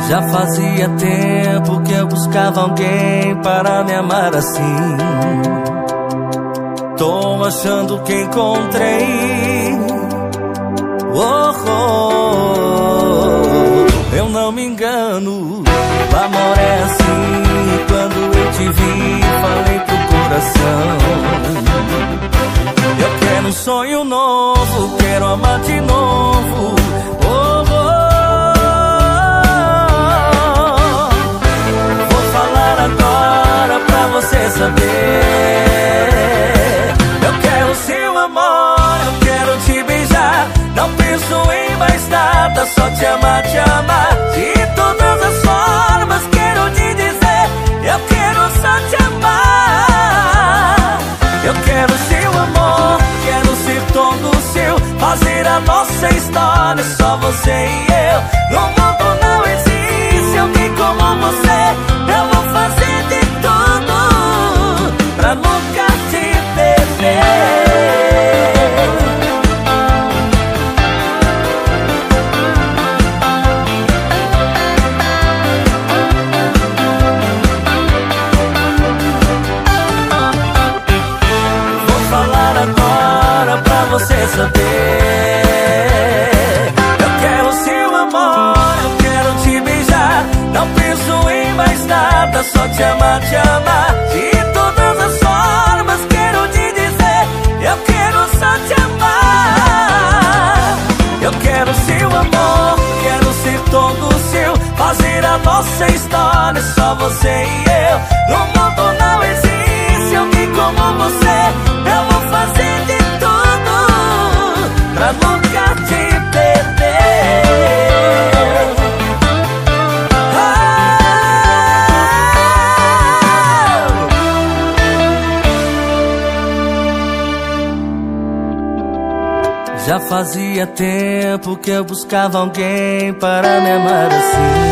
Já fazia tempo que eu buscava alguém para me amar assim. Tô achando que encontrei. Oh, oh, eu não me engano, o amor é assim. Quando eu te vi, falei pro coração: eu quero um sonho novo, quero amar de novo. Oh, oh, vou falar agora pra você saber. Eu quero seu amor, eu quero te beijar. Não penso em mais nada, só te amar, te amar. De todas as formas quero te dizer, eu quero só te amar. Eu quero seu amor, quero ser todo seu. Fazer a nossa história, só você e eu. No mundo não existe alguém como você. Eu vou fazer de tudo pra nunca te perder. Você saber, eu quero seu amor, eu quero te beijar. Não penso em mais nada, só te amar, te amar. De todas as formas quero te dizer, eu quero só te amar. Eu quero seu amor, quero ser todo seu. Fazer a nossa história, só você e eu. No mundo não existe alguém como você. Eu vou fazer de pra nunca te perder. Já fazia tempo que eu buscava alguém para me amar assim.